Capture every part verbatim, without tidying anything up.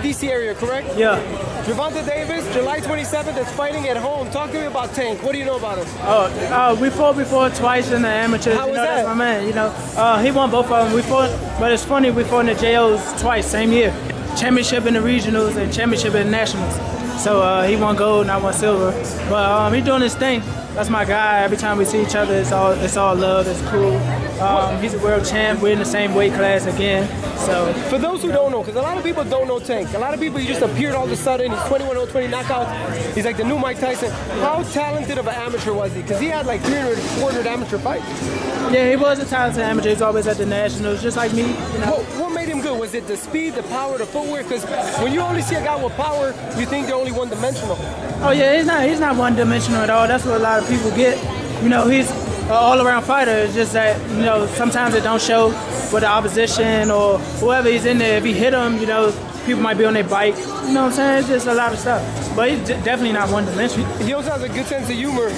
D C area, correct? Yeah. Gervonta Davis, July twenty-seventh, is fighting at home. Talk to me about Tank. What do you know about him? Oh, uh, we fought before twice in the amateurs. How you was know, that? That's my man. You know, uh, he won both of them. We fought, but it's funny, we fought in the J Os twice, same year. Championship in the regionals and championship in the nationals. So uh, he won gold and I won silver. But um, he's doing his thing. That's my guy. Every time we see each other, it's all it's all love. It's cool. Um, he's a world champ. We're in the same weight class again. So for those who don't know, because a lot of people don't know Tank. A lot of people, he just appeared all of a sudden. He's twenty-one oh twenty knockouts. He's like the new Mike Tyson. How talented of an amateur was he? Because he had like three hundred, four hundred amateur fights. Yeah, he was a talented amateur. He's always at the nationals, just like me. You know? What, what made him good? Was it the speed, the power, the footwork? Because when you only see a guy with power, you think they're only one-dimensional. Oh yeah, he's not. He's not one-dimensional at all. That's what a lot of people get. You know, he's an all-around fighter. It's just that, you know, sometimes it don't show with the opposition or whoever he's in there. If he hit him, you know, people might be on their bike. You know what I'm saying? It's just a lot of stuff. But he's definitely not one-dimensional. He also has a good sense of humor.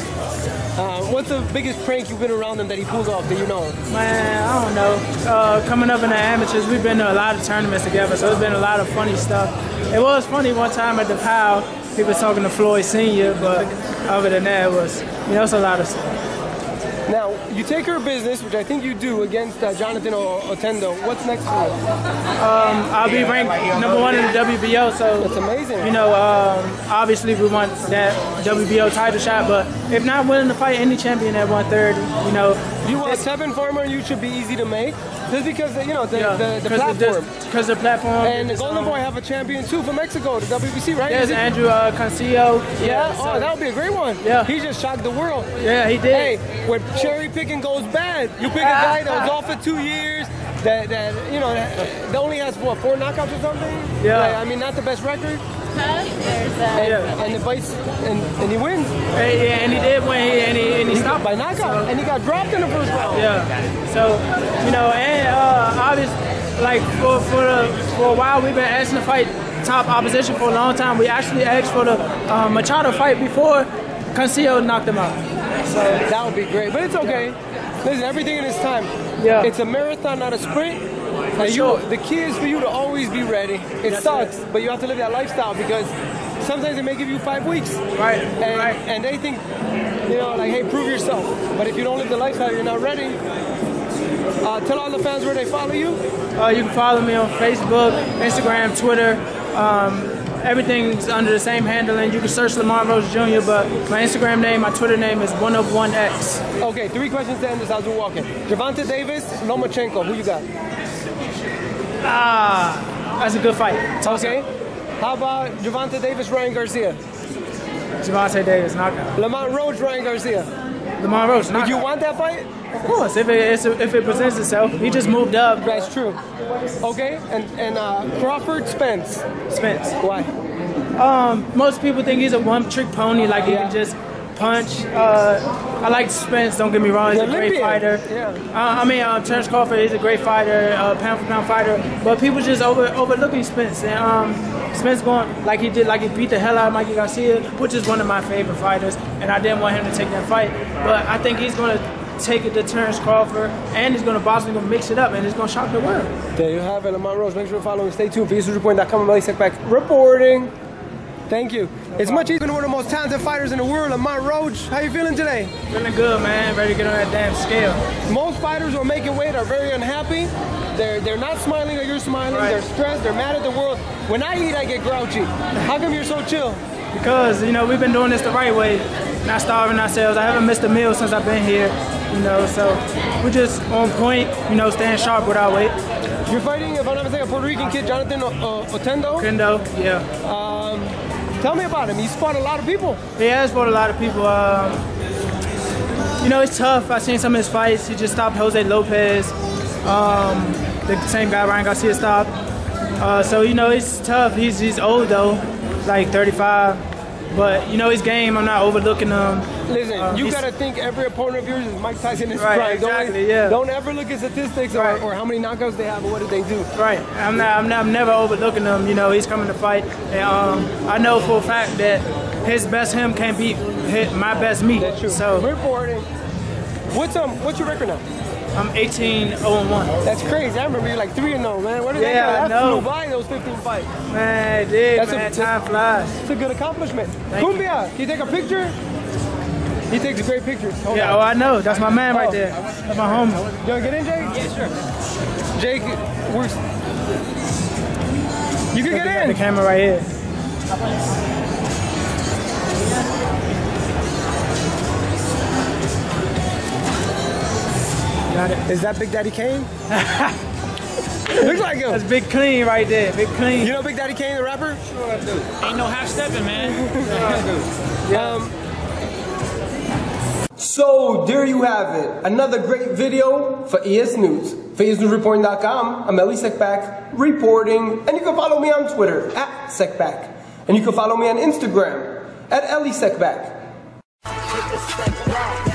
Uh, what's the biggest prank you've been around him that he pulls off that you know? Man, I don't know. Uh, coming up in the amateurs, we've been to a lot of tournaments together, so it's been a lot of funny stuff. It was funny one time at the P O W, he was talking to Floyd Senior, but other than that, it was, you know, it's a lot of stuff. Now, you take her business, which I think you do, against uh, Jonathan Otendo. What's next for you? Um, I'll be ranked number one in the W B O, so that's amazing. You know, um, obviously we want that W B O title shot, but if not willing to fight any champion at one thirty, you know. You want seven farmer, you should be easy to make. Just because, you know, the, yeah, the, the platform. Because the platform. And the Golden Boy have a champion too from Mexico, the W B C, right? Yes, Andrew uh, Cosell. Yeah, yeah oh, so. that would be a great one. Yeah. He just shocked the world. Yeah, he did. Hey, when cherry picking goes bad, you pick a guy that was off for two years, that, that you know, that, that only has, what, four knockouts or something? Yeah. Like, I mean, not the best record. There's a, and, yeah. and, it bites, and, and he wins. Hey, yeah, and he did win, and he, and he stopped by knockout, so. And he got dropped in the first round. Yeah, so, you know, and uh, obviously, like, for, for, the, for a while, we've been asking to fight top opposition for a long time. We actually asked for the uh, Machado fight before Garcia knocked him out. So that would be great, but it's okay. Yeah. Listen, everything in its time. Yeah. It's a marathon, not a sprint. For and sure. you, the key is for you to always be ready. It yes, sucks, sir. But you have to live that lifestyle because sometimes they may give you five weeks. Right. And, right. and they think, you know, like, hey, prove yourself. But if you don't live the lifestyle, you're not ready. Uh, tell all the fans where they follow you. Uh, you can follow me on Facebook, Instagram, Twitter. Um, everything's under the same handle, and you can search Lamont Roach Junior But my Instagram name, my Twitter name is one of one X. Okay, three questions to end this as we're walking. Gervonta Davis, Lomachenko, who you got? Ah, that's a good fight. Toss okay. Up. How about Gervonta Davis, Ryan Garcia? Gervonta Davis, knockout. Lamont Roach, Ryan Garcia. Lamont Roach, knockout. Would you want that fight? Of course, if it if it presents itself. He just moved up. That's true. Okay, and and uh, Crawford, Spence. Spence. Why? Um, most people think he's a one-trick pony, like he yeah. can just punch. Uh, I like Spence. Don't get me wrong, he's the a great Olympian. fighter. Yeah. Uh, I mean, uh, Terrence Crawford is a great fighter, uh, pound for pound fighter. But people just over overlooking Spence, and um, Spence going like he did, like he beat the hell out of Mikey Garcia, which is one of my favorite fighters. And I didn't want him to take that fight, but I think he's going to take it to Terrence Crawford, and he's going to boss, he's going to mix it up, and it's going to shock the world. There you have it, Lamont Roach. Make sure to follow and stay tuned for EsNews Report dot com. I'm Elie Seckbach reporting. Thank you. No it's problem. Much easier than one of the most talented fighters in the world, Lamont Roach. How you feeling today? Feeling good, man. Ready to get on that damn scale. Most fighters who are making weight are very unhappy. They're they're not smiling like you're smiling. Right. They're stressed. They're mad at the world. When I eat, I get grouchy. How come you're so chill? Because, you know, we've been doing this the right way, not starving ourselves. I haven't missed a meal since I've been here, you know, so we're just on point, you know, staying sharp with our weight. You're fighting, if I'm not mistaken, a Puerto Rican kid, Jonathan uh, Otendo? Otendo, yeah. Um, tell me about him. He's fought a lot of people. He has fought a lot of people. Um, you know, it's tough. I've seen some of his fights. He just stopped Jose Lopez, um, the same guy Ryan Garcia stopped. Uh, so, you know, it's tough. He's, he's old, though. Like thirty-five, but you know his game. I'm not overlooking him. Listen, um, you gotta think every opponent of yours is Mike Tyson in his right, prime. Exactly, don't, yeah. Don't ever look at statistics right. or, or how many knockouts they have or what did they do. Right. I'm not. I'm, not, I'm never overlooking him. You know, he's coming to fight, and um, I know for a fact that his best him can't beat hit my best me. That's true. So reporting. What's um? What's your record now? I'm eighteen oh one. That's crazy. I remember you like three and oh, man. What did Yeah, that I That know. flew by those fifteen fights. Man, it did, That's man. a, Time flies. It's a good accomplishment. Thank Cumbia, can you take a picture? He takes great pictures. Hold Yeah, on. oh, I know. That's my man right Oh. there. That's my homie. You wanna get in, Jake? Yeah, sure. Jake, we're... You can Look, get we got in. the camera right here. Got it. Is that Big Daddy Kane? Looks like him. That's Big Clean right there. Big Clean. You know Big Daddy Kane, the rapper? Sure I do. Ain't no half stepping, man. Sure I do. Um, so there you have it. Another great video for E S News. For E S News Reporting dot com, I'm Elie Seckbach reporting, and you can follow me on Twitter at Seckbach, and you can follow me on Instagram at Elie Seckbach.